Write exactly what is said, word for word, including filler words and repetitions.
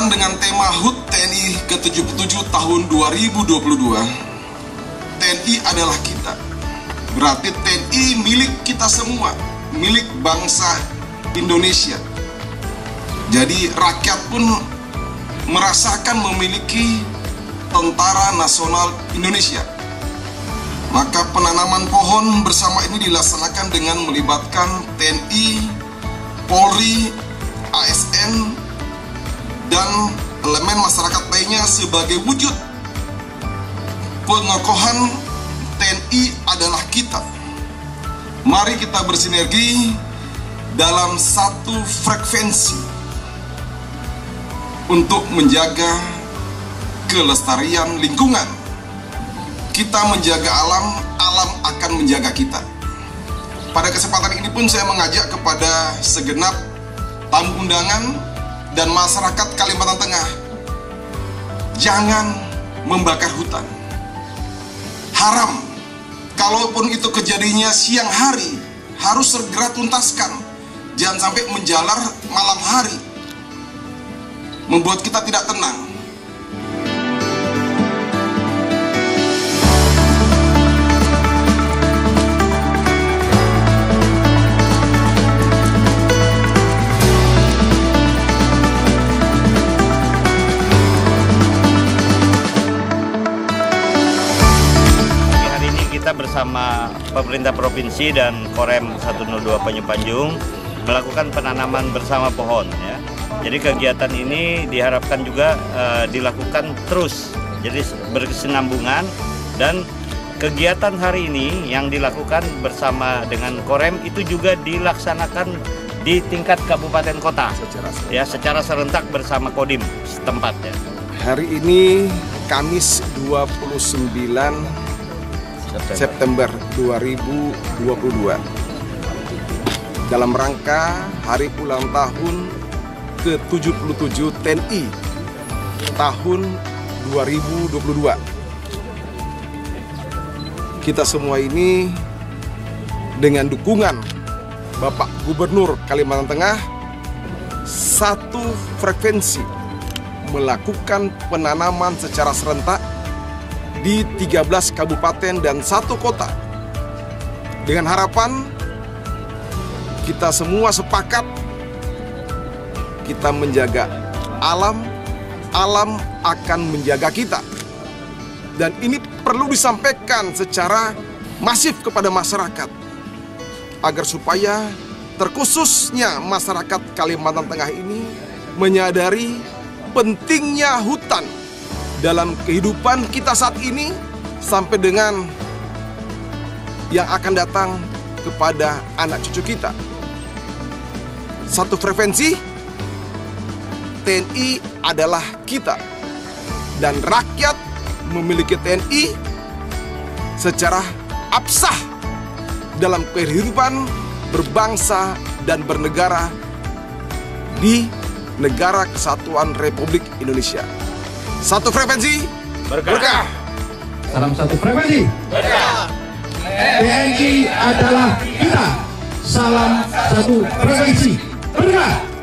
bertepatan dengan tema H U T T N I ke tujuh puluh tujuh tahun dua ribu dua puluh dua, T N I adalah kita. Berarti T N I milik kita semua, milik bangsa Indonesia. Jadi rakyat pun merasakan memiliki Tentara Nasional Indonesia. Maka penanaman pohon bersama ini dilaksanakan dengan melibatkan T N I, Polri, A S N, dan elemen masyarakat lainnya sebagai wujud pengokohan T N I adalah kita. Mari kita bersinergi dalam satu frekuensi untuk menjaga kelestarian lingkungan. Kita menjaga alam, alam akan menjaga kita. Pada kesempatan ini pun saya mengajak kepada segenap tamu undangan dan masyarakat Kalimantan Tengah, jangan membakar hutan. Haram. Kalaupun itu kejadiannya siang hari, harus segera tuntaskan. Jangan sampai menjalar malam hari, membuat kita tidak tenang. Kita bersama pemerintah provinsi dan Korem seratus dua Panjung melakukan penanaman bersama pohon ya. Jadi kegiatan ini diharapkan juga uh, dilakukan terus, jadi berkesinambungan, dan kegiatan hari ini yang dilakukan bersama dengan Korem itu juga dilaksanakan di tingkat kabupaten kota secara ya secara serentak bersama Kodim setempat ya. Hari ini Kamis dua puluh sembilan September dua ribu dua puluh dua, dalam rangka hari ulang tahun ke tujuh puluh tujuh T N I tahun dua ribu dua puluh dua. Kita semua ini dengan dukungan Bapak Gubernur Kalimantan Tengah satu frekuensi melakukan penanaman secara serentak di tiga belas kabupaten dan satu kota, dengan harapan kita semua sepakat kita menjaga alam, alam akan menjaga kita. Dan ini perlu disampaikan secara masif kepada masyarakat agar supaya terkhususnya masyarakat Kalimantan Tengah ini menyadari pentingnya hutan dalam kehidupan kita saat ini sampai dengan yang akan datang kepada anak cucu kita. Satu frekuensi, T N I adalah kita, dan rakyat memiliki T N I secara absah dalam kehidupan berbangsa dan bernegara di Negara Kesatuan Republik Indonesia. Satu frekuensi, berkah. berkah. Salam satu frekuensi, berkah. T N I adalah kita. Salam satu frekuensi, berkah.